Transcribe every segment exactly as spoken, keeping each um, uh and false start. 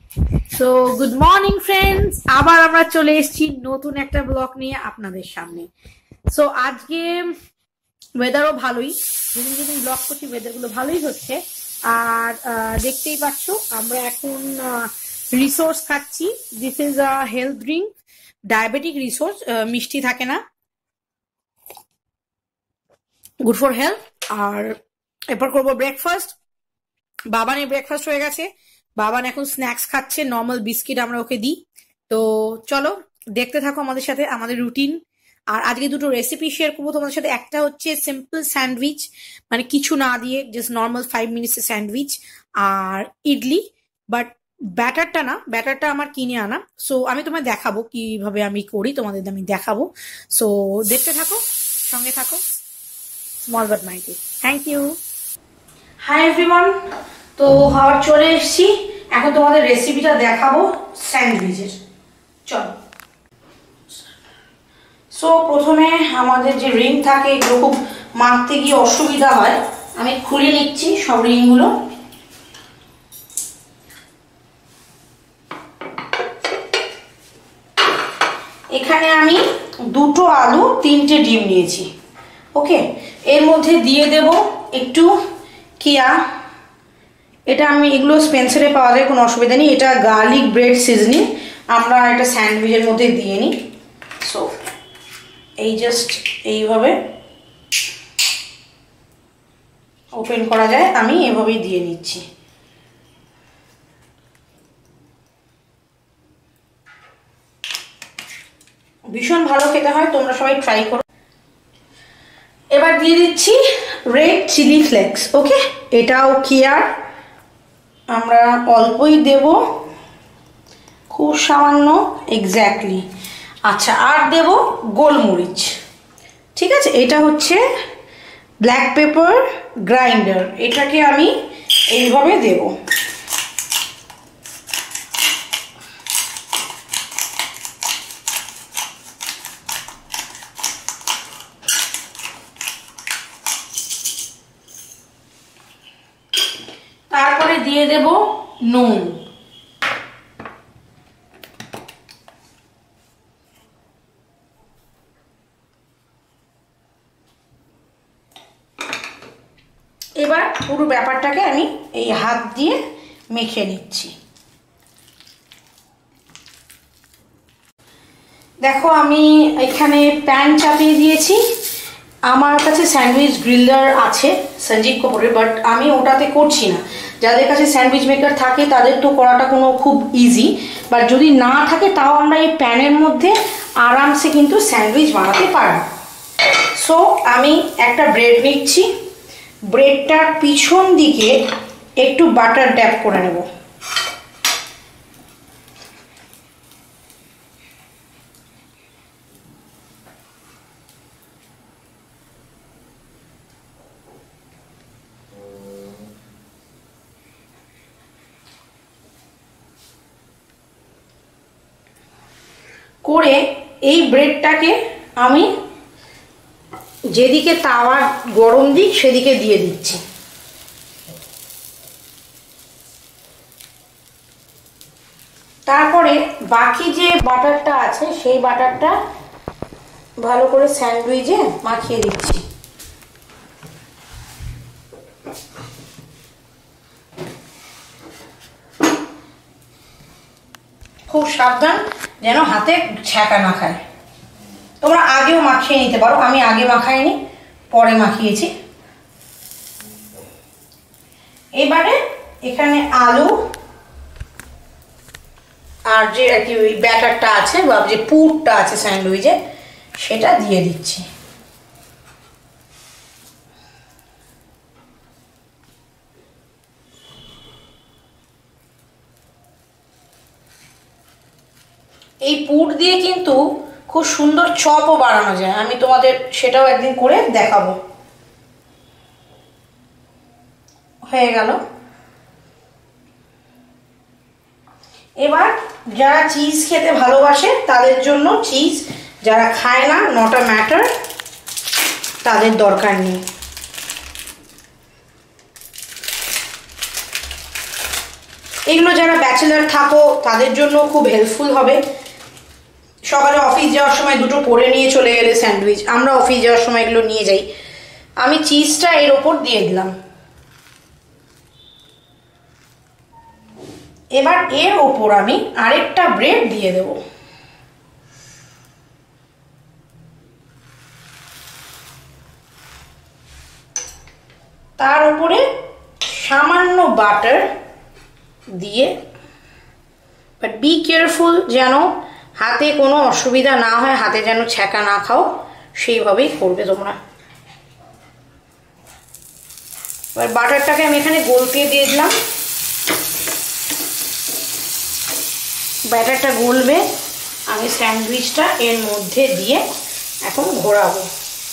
So good morning friends, আবার আমরা চলে এসেছি নতুন একটা ব্লগ নিয়ে আপনাদের সামনে। সো আজকে ওয়েদারও ভালোই, যেদিন যেদিন ব্লগ করছি ওয়েদারগুলো ভালোই হচ্ছে। আর দেখতেই পাচ্ছ আমরা এখন রিসোর্স খাচ্ছি। This is a health drink, diabetic resource, মিষ্টি থাকে না, গুড ফর হেলথ। আর এরপর করবো ব্রেকফাস্ট। বাবানের ব্রেকফাস্ট হয়ে গেছে, বাবান এখন স্ন্যাক্স খাচ্ছে, নর্মাল বিস্কিট আমরা ওকে দিই। তো চলো দেখতে থাকো আমাদের সাথে আমাদের রুটিন। আর আজকে দুটো রেসিপি শেয়ার করবো তোমাদের সাথে। একটা হচ্ছে সিম্পল স্যান্ডউইচ, মানে কিছু না দিয়ে জাস্ট নর্মাল ফাইভ মিনিটসের স্যান্ডউইচ আর ইডলি, বাট ব্যাটারটা না, ব্যাটারটা আমার কিনে আনা। সো আমি তোমায় দেখাবো কিভাবে আমি করি, তোমাদের আমি দেখাবো। সো দেখতে থাকো, সঙ্গে থাকো। Small but mighty. Thank you. Hi everyone, তো আবার চলে এসেছি, এখন তোমাদের রেসিপিটা দেখাবো স্যান্ডউইচের। চলো। সো প্রথমে আমাদের যে রিং থাকে এগুলো খুব মারতে গিয়ে অসুবিধা হয়, আমি খুলে নিচ্ছি সব রিংগুলো। এখানে আমি দুটো আলু তিনটে ডিম নিয়েছি। ওকে, এর মধ্যে দিয়ে দেব একটু কিয়া, এটা আমি এগুলো স্পেন্সারে পাওয়া যায়, কোনো অসুবিধা নেই। এটা গার্লিক ব্রেড সিজনিং, আমরা এটা স্যান্ডউইচের মধ্যে দিয়ে নিই। সো এই জাস্ট এইভাবে ওপেন করা যায়, আমি এভাবেই দিয়ে নিচ্ছি। ভীষণ ভালো খেতে হয়, তোমরা সবাই ট্রাই করো। এবার দিয়ে দিচ্ছি রেড চিলি ফ্লেক্স। ওকে, এটাও কিয়ার, আমরা অল্পই দেব, খুব সামান্য, এক্স্যাক্টলি। আচ্ছা, আর দেব গোলমরিচ। ঠিক আছে, এটা হচ্ছে ব্ল্যাক পেপার গ্রাইন্ডার, এটাকে আমি এইভাবে দেব। তারপরে দিয়ে দেব নুন। এবার পুরো ব্যাপারটাকে আমি এই হাত দিয়ে মেখে নিচ্ছি। দেখো আমি এখানে প্যান চাপিয়ে দিয়েছি। আমার কাছে স্যান্ডউইচ গ্রিলার আছে সঞ্জীব কাপুরের, বাট আমি ওটাতে করছি না। যাদের কাছে স্যান্ডউইচ মেকার থাকে তাদের তো করাটা কোনো খুব ইজি, বাট যদি না থাকে তাও আমরা এই প্যানের মধ্যে আরামসে কিন্তু স্যান্ডউইচ বানাতে পারি। সো আমি একটা ব্রেড নিচ্ছি, ব্রেডটার পিছন দিকে একটু বাটার ড্যাপ করে নেব। করে এই ব্রেডটাকে আমি যেদিকে তাওয়ার গরম দিক সেদিকে দিয়ে দিচ্ছি। তারপরে বাকি যে বাটারটা আছে সেই বাটারটা ভালো করে স্যান্ডউইচে মাখিয়ে দিচ্ছি। খুব সাবধান যেন হাতে ছ্যাঁকা না খায়। তোমরা আগেও মাখিয়ে নিতে পারো, আমি আগে মাখাইনি, পরে মাখিয়েছি। এবারে এখানে আলু আর যে আর কি ওই ব্যাটারটা আছে বা যে পুরটা আছে স্যান্ডউইচে সেটা দিয়ে দিচ্ছি। এই পুর দিয়ে কিন্তু খুব সুন্দর চপও বানানো যায়, আমি তোমাদের সেটাও একদিন করে দেখাবো। হয়ে গেল। এবার যারা চিজ খেতে ভালোবাসে তাদের জন্য চিজ, যারা খায় না নট আ ম্যাটার, তাদের দরকার নেই। এগুলো যারা ব্যাচেলার থাকো তাদের জন্য খুব হেল্পফুল হবে। সকালে অফিস যাওয়ার সময় দুটো করে নিয়ে চলে গেলে স্যান্ডউইচ, আমরা অফিস যাওয়ার সময় এগুলো নিয়ে যাই। আমি চিজটা এর ওপর দিয়ে দিলাম। এবার এর ওপর আমি আরেকটা ব্রেড দিয়ে দেব। তার উপরে সামান্য বাটার দিয়ে, বাট বি কেয়ারফুল যেন হাতে কোনো অসুবিধা না হয়, হাতে যেন ছ্যাঁকা না খাও, সেইভাবেই করবে তোমরা। এবার বাটারটাকে আমি এখানে গলতে দিয়ে দিলাম। ব্যাটারটা গলবে, আমি স্যান্ডউইচটা এর মধ্যে দিয়ে এখন ঘোরাবো।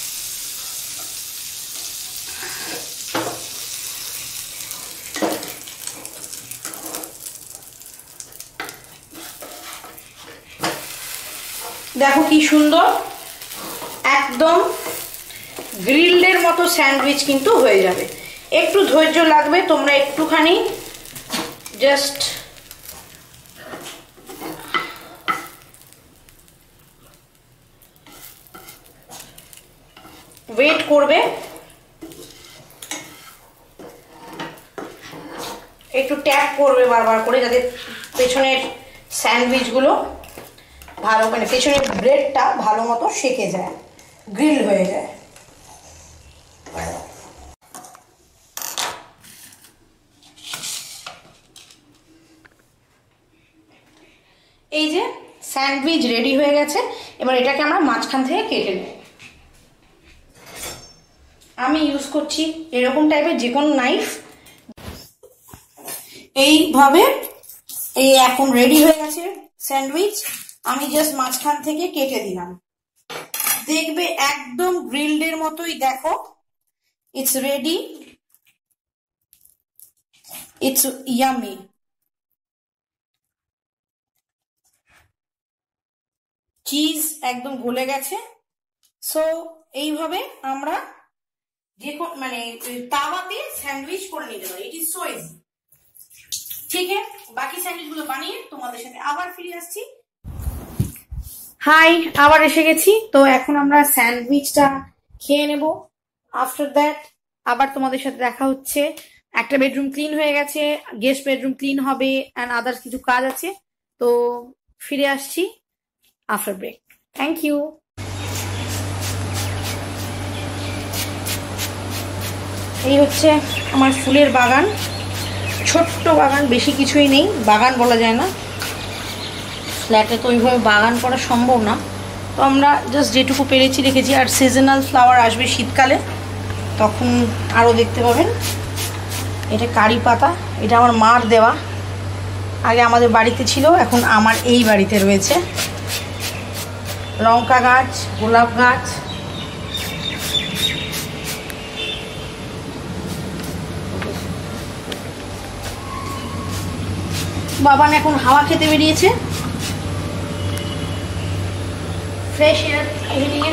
দেখো কি সুন্দর, একদম গ্রিলডের মতো স্যান্ডউইচ কিন্তু হয়ে যাবে। একটু ধৈর্য লাগবে, তোমরা একটুখানি জাস্ট ওয়েট করবে, একটু ট্যাপ করবে বারবার করে, যাতে পেছনের স্যান্ডউইচগুলো ভালো, মানে পেছনের ব্রেডটা ভালো মতো সেকে যায়, গ্রিল হয়ে যায়। এই যে স্যান্ডউইচ রেডি হয়ে গেছে। এবার এটাকে আমরা মাঝখান থেকে কেটে নেব। আমি ইউজ করছি এরকম টাইপের যে কোনো নাইফ। এইভাবে এই এখন রেডি হয়ে গেছে স্যান্ডউইচ। আমি জাস্ট মাঝখান থেকে কেটে দিলাম, দেখবে একদম গ্রিলডের মতোই। দেখো, it's ready, it's yummy. Cheese একদম গলে গেছে। সো এইভাবে আমরা যে মানে তাওয়াতে স্যান্ডউইচ করে নিতে পারি। It is so easy. ঠিক আছে, বাকি স্যান্ডউইচ গুলো বানিয়ে তোমাদের সাথে আবার ফিরে আসছি। হাই, আবার এসে গেছি। তো এখন আমরা স্যান্ডউইচটা খেয়ে নেব। আফটার দ্যাট আবার তোমাদের সাথে দেখা হচ্ছে। একটা বেডরুম ক্লিন হয়ে গেছে, গেস্ট বেডরুম ক্লিন হবে, অ্যান্ড আদার্স কিছু কাজ আছে। তো ফিরে আসছি আফটার ব্রেক। Thank you. এই হচ্ছে আমার ফুলের বাগান, ছোট্ট বাগান, বেশি কিছুই নেই, বাগান বলা যায় না। ফ্ল্যাটে তো ওইভাবে বাগান করা সম্ভব না, তো আমরা জাস্ট যেটুকু পেরেছি রেখেছি। আর সিজনাল ফ্লাওয়ার আসবে শীতকালে, তখন আরও দেখতে পাবেন। এটা কারি পাতা, এটা আমার মার দেওয়া, আগে আমাদের বাড়িতে ছিল, এখন আমার এই বাড়িতে রয়েছে। লঙ্কা গাছ, গোলাপ গাছ, বাবান এখন হাওয়া খেতে বেরিয়েছে, ফ্রেশ এয়ার নিয়ে।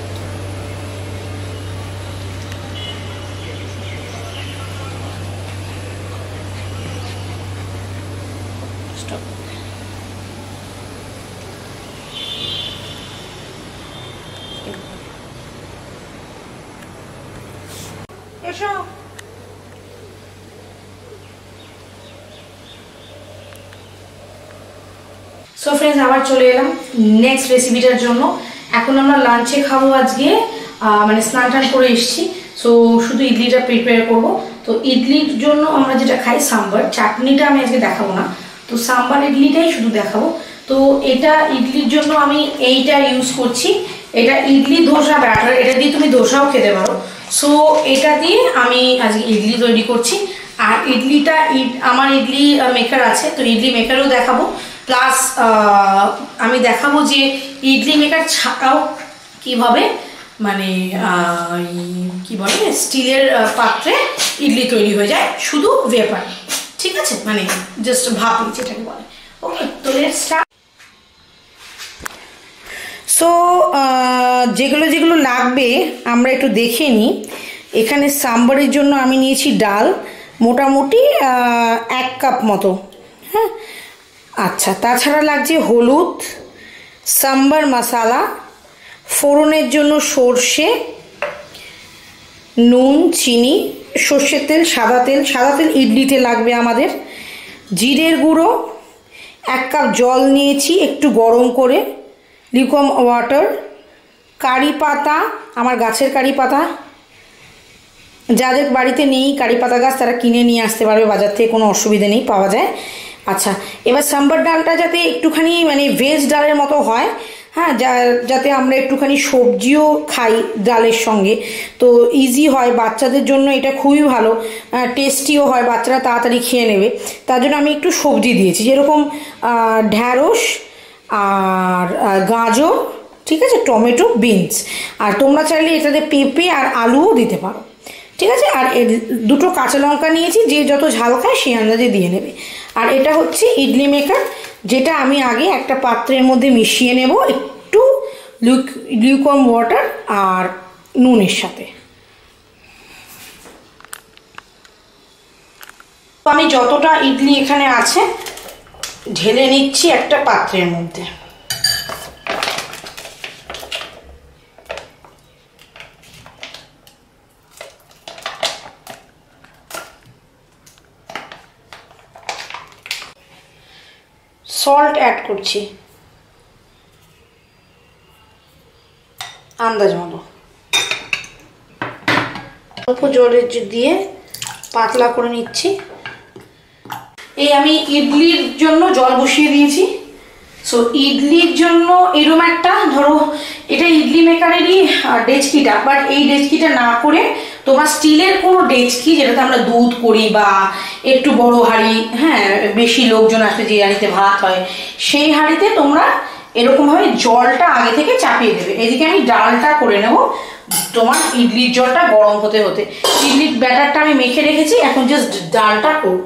এসো। সো ফ্রেন্ডস, আবার চলে এলাম নেক্সট রেসিপিটার জন্য। এখন আমরা লাঞ্চে খাবো আজকে, মানে স্নান টান করে এসেছি। সো শুধু ইডলিটা প্রিপেয়ার করব। তো ইডলির জন্য আমরা যেটা খাই সাম্বার, চাটনিটা আমি আজকে দেখাবো না, তো সাম্বার ইডলিটাই শুধু দেখাবো। তো এটা ইডলির জন্য আমি এইটা ইউজ করছি, এটা ইডলি ধোসা ব্যাটার, এটা দিয়ে তুমি ধোসাও খেতে পারো। সো এটা দিয়ে আমি আজকে ইডলি তৈরি করছি। আর ইডলিটা আমার ইডলি মেকার আছে, তো ইডলি মেকারও দেখাবো, প্লাস আমি দেখাবো যে ইডলি মেকার ছাড়াও কীভাবে মানে কি বলে স্টিলের পাত্রে ইডলি তৈরি হয়ে যায় শুধু ভেপার। ঠিক আছে, মানে জাস্ট ভাপি যেটাকে বলে। ওকে, তো লেটস স্টার্ট। সো যেগুলো যেগুলো লাগবে আমরা একটু দেখে নিই। এখানে সাম্বারের জন্য আমি নিয়েছি ডাল, মোটামুটি এক কাপ মতো, হ্যাঁ। আচ্ছা, তাছাড়া লাগছে হলুদ, সাম্বার মশলা, ফোড়নের জন্য সর্ষে, নুন, চিনি, সর্ষের তেল, সাদা তেল, সাদা তেল ইডলিতে লাগবে আমাদের, জিরের গুঁড়ো, এক কাপ জল নিয়েছি একটু গরম করে, লিকুয়াম ওয়াটার, কারি পাতা, আমার গাছের কারি পাতা, যাদের বাড়িতে নেই কারি পাতা গাছ তারা কিনে নিয়ে আসতে পারবে বাজার থেকে, কোনো অসুবিধা নেই, পাওয়া যায়। আচ্ছা, এবার সাম্বার ডালটা যাতে একটুখানি মানে ভেজ ডালের মতো হয়, হ্যাঁ, যা যাতে আমরা একটুখানি সবজিও খাই ডালের সঙ্গে, তো ইজি হয় বাচ্চাদের জন্য, এটা খুবই ভালো, টেস্টিও হয়, বাচ্চারা তাড়াতাড়ি খেয়ে নেবে, তার জন্য আমি একটু সবজি দিয়েছি, যেরকম ঢ্যাঁড়স আর গাজর, ঠিক আছে, টমেটো, বিনস, আর তোমরা চাইলে এটাতে পেঁপে আর আলুও দিতে পারো, ঠিক আছে। আর দুটো কাঁচা লঙ্কা নিয়েছি, যে যত ঝাল খায় সেই আন্দাজে দিয়ে নেবে। আর এটা হচ্ছে ইডলি মেকার, যেটা আমি আগে একটা পাত্রের মধ্যে মিশিয়ে নেব একটু লিকুয়াম ওয়াটার আর নুনের সাথে। আমি যতটা ইডলি এখানে আছে ঢেলে নিচ্ছি একটা পাত্রের মধ্যে। সল্ট অ্যাড করছি আন্দাজ মতো, অল্প জলের দিয়ে পাতলা করে নিচ্ছি। এই আমি ইডলির জন্য জল বসিয়ে দিয়েছি। সো ইডলির জন্য এরকম একটা, ধরো এটা ইডলি মেকারেরই ডেচকিটা, বাট এই ডেচকিটা না করে তোমার স্টিলের কোনো ডেচকি, যেটাতে আমরা দুধ করি বা একটু বড় হাঁড়ি, হ্যাঁ, বেশি লোকজন আসলে যে হাঁড়িতে ভাত হয়, সেই হাঁড়িতে তোমরা এরকমভাবে জলটা আগে থেকে চাপিয়ে দেবে। এদিকে আমি ডালটা করে নেব, তোমার ইডলির জলটা গরম হতে হতে। ইডলির ব্যাটারটা আমি মেখে রেখেছি, এখন জাস্ট ডালটা করব।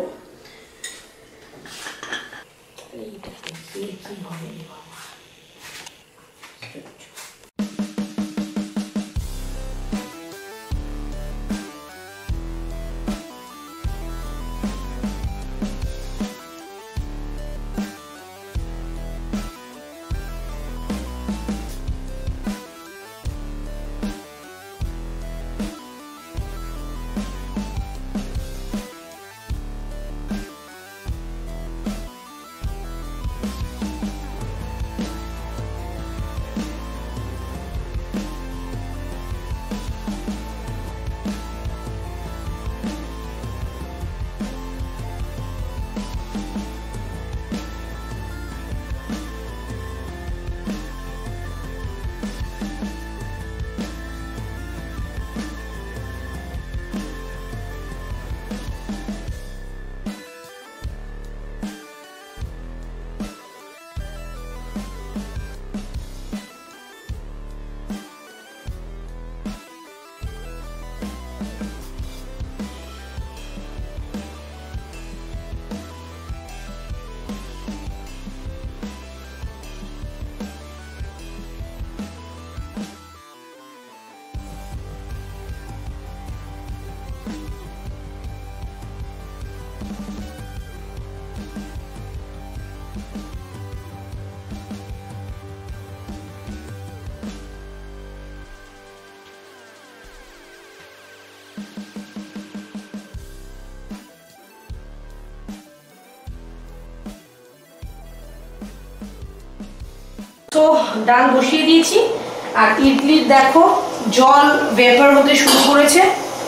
তো ডাল বসিয়ে দিয়েছি, আর ইডলির দেখো জল ভেপার হতে শুরু করেছে।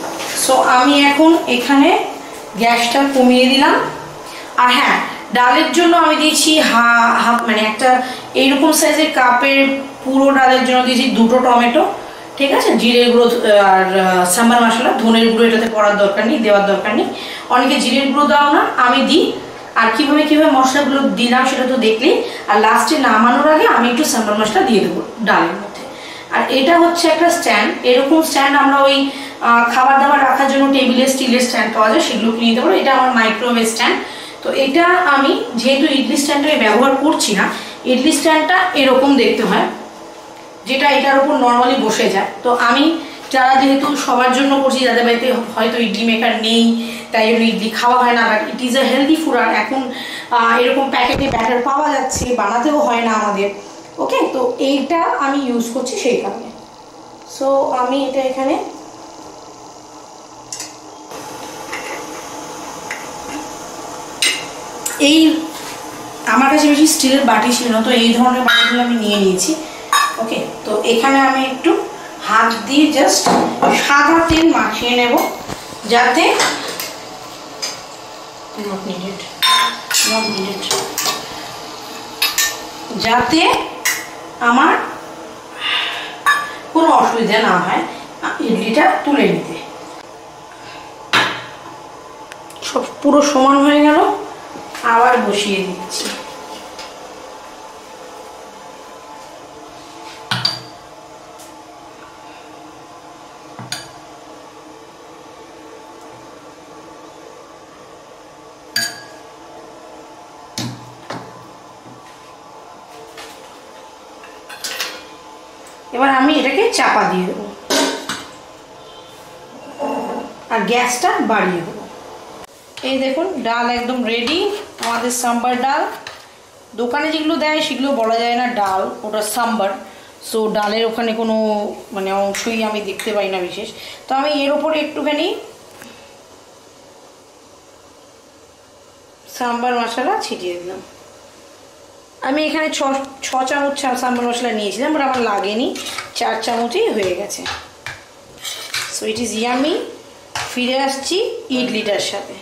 সো আমি এখন এখানে গ্যাসটা কমিয়ে দিলাম। আর হ্যাঁ, ডালের জন্য আমি দিয়েছি হা হাফ মানে একটা এইরকম সাইজের কাপের পুরো ডালের জন্য দিয়েছি দুটো টমেটো, ঠিক আছে। জিরে গুঁড়ো আর সাম্বার মশলা, ধনের গুঁড়ো এটাতে পড়ার দরকার নেই, দেওয়ার দরকার নেই। অনেকে জিরের গুঁড়ো দাও না, আমি দিই। আর কীভাবে কীভাবে মশলাগুলো দিলাম সেটা তো দেখলি। আর লাস্টে নামানোর আগে আমি একটু সাম্বার মশলা দিয়ে দেবো ডালের মধ্যে। আর এটা হচ্ছে একটা স্ট্যান্ড, এরকম স্ট্যান্ড আমরা ওই খাবার দাবার রাখার জন্য টেবিলের স্টিলের স্ট্যান্ড পাওয়া যায়, সেগুলো কিনে নিতে পারো। এটা আমার মাইক্রোওয়েভ স্ট্যান্ড। তো এটা আমি যেহেতু ইডলি স্ট্যান্ডটা ব্যবহার করছি না, ইডলি স্ট্যান্ডটা এরকম দেখতে হয়, যেটা এটার উপর নর্মালি বসে যায়। তো আমি যারা যেহেতু সবার জন্য করছি, যাদের বাড়িতে হয়তো ইডলি মেকার নেই তাই জন্য ইডলি খাওয়া হয় না, but it is a healthy food. আর এখন এরকম প্যাকেটে ব্যাটার পাওয়া যাচ্ছে, বানাতেও হয় না আমাদের। ওকে, তো এইটা আমি ইউজ করছি সেই কারণে। সো আমি এটা এখানে এই আমার কাছে বেশি স্টিলের বাটি ছিল না, তো এই ধরনের বাটিগুলো আমি নিয়ে নিয়েছি। ওকে, তো এখানে আমি একটু হাত দিয়ে জাস্ট সাদা তেল মাখিয়ে নেব, যাতে নট নিডেড নট নিডেড যাতে আমার কোনো অসুবিধা না হয় ইডলিটা তুলে নিতে। সব পুরো সমান হয়ে গেল, আবার বসিয়ে দিচ্ছি। এবার আমি এটাকে চাপা দিয়ে দেবো আর গ্যাসটা বাড়িয়ে দেবো। এই দেখুন, ডাল একদম রেডি, আমাদের সাম্বার ডাল। দোকানে যেগুলো দেয় সেগুলো বলা যায় না ডাল, ওটা সাম্বার। সো ডালের ওখানে কোনো মানে অংশই আমি দেখতে পাই না বিশেষ। তো আমি এর ওপরে একটুখানি সাম্বার মশলা ছিটিয়ে দিলাম। আমি এখানে ছ ছ চামচ সাম্বার মশলা নিয়েছিলাম, বাট আমার লাগেনি, চার চামচই হয়ে গেছে। So it is yummy. ফিরে আসছি ইডলিটার সাথে।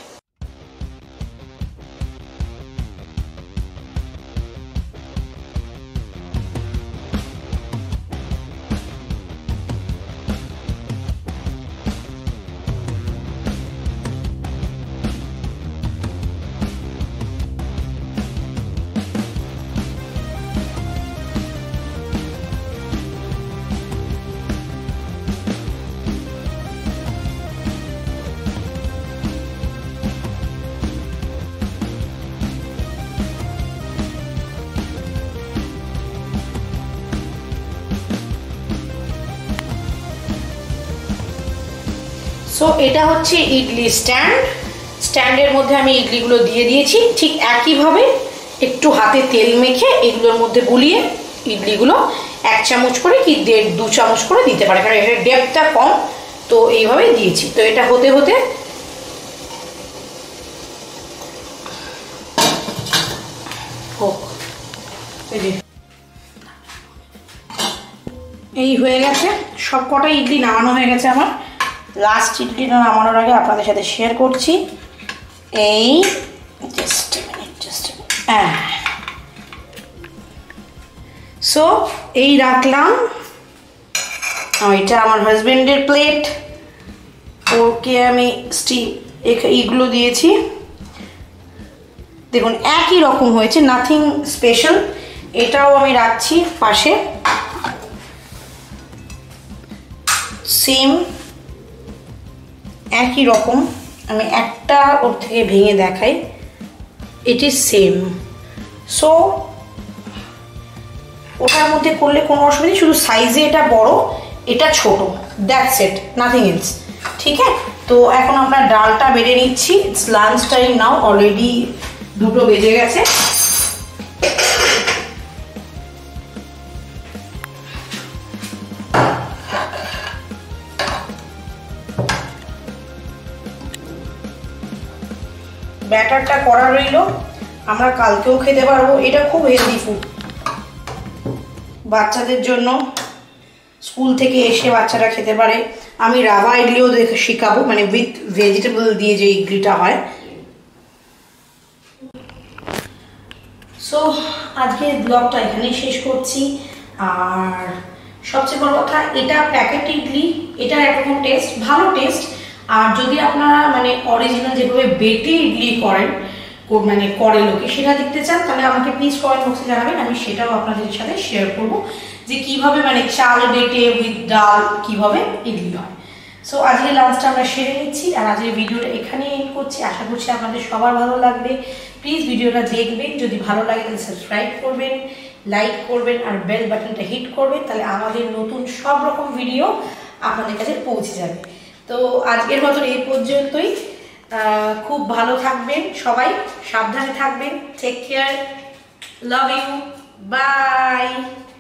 সো এটা হচ্ছে ইডলি স্ট্যান্ড। স্ট্যান্ডের মধ্যে আমি ইডলিগুলো দিয়ে দিয়েছি। ঠিক একইভাবে একটু হাতে তেল মেখে এগুলোর মধ্যে গুলিয়ে ইডলিগুলো এক চামচ করে কি দেড় দু চামচ করে দিতে পারে, কারণ এটার ডেপথটা কম, তো এইভাবে দিয়েছি। তো এটা হতে হতে হোক। এই হয়ে গেছে, সব কটা ইডলি নামানো হয়ে গেছে আমার। লাস্ট ইডলিটা নামানোর আগে আপনাদের সাথে শেয়ার করছি। এই জাস্ট মিনিট জাস্ট হ্যাঁ সো এই রাখলাম। এটা আমার হাজবেন্ডের প্লেট, ওকে আমি স্টিম এইগুলো দিয়েছি। দেখুন একই রকম হয়েছে, নাথিং স্পেশাল। এটাও আমি রাখছি পাশে, সেম একই রকম। আমি একটা ওর থেকে ভেঙে দেখাই, ইট ইজ সেম। সো ওটার মধ্যে করলে কোনো অসুবিধা, শুধু সাইজে এটা বড় এটা ছোট, দ্যাটস ইট, নাথিং এলস। ঠিক আছে, তো এখন আমরা ডালটা বেড়ে নিচ্ছি। It's lunch time now, already দুটো বেজে গেছে। ব্যাটারটা করা রইল, আমরা কালকেও খেতে পারবো। এটা খুব হেলদি ফুড বাচ্চাদের জন্য, স্কুল থেকে এসে বাচ্চারা খেতে পারে। আমি রাভা ইডলিও দেখে শিখাবো, মানে উইথ ভেজিটেবল দিয়ে যে ইডলিটা হয়। সো আজকে ব্লগটা এখানেই শেষ করছি। আর সবচেয়ে বড় কথা, এটা প্যাকেট ইডলি, এটা একরকম টেস্ট, ভালো টেস্ট। আর যদি আপনারা মানে অরিজিনাল যেভাবে বেটে ইডলি করেন, মানে করে লোকে, সেটা দেখতে চান, তাহলে আমাকে প্লিজ কমেন্ট বক্সে জানাবেন, আমি সেটাও আপনাদের সাথে শেয়ার করবো যে কিভাবে মানে চাল বেটে উইথ ডাল কিভাবে ইডলি হয়। সো আজকে লাঞ্চটা আমরা সেরে নিচ্ছি, আর আজকের ভিডিওটা এখানেই এন্ড করছি। আশা করছি আপনাদের সবার ভালো লাগবে। প্লিজ ভিডিওটা দেখবেন, যদি ভালো লাগে তাহলে সাবস্ক্রাইব করবেন, লাইক করবেন আর বেল বাটনটা হিট করবেন, তাহলে আমাদের নতুন সব রকম ভিডিও আপনাদের কাছে পৌঁছে যাবে। তো আজকের মতন এই পর্যন্তই। খুব ভালো থাকবেন সবাই, সাবধানে থাকবেন, take care, love you, by.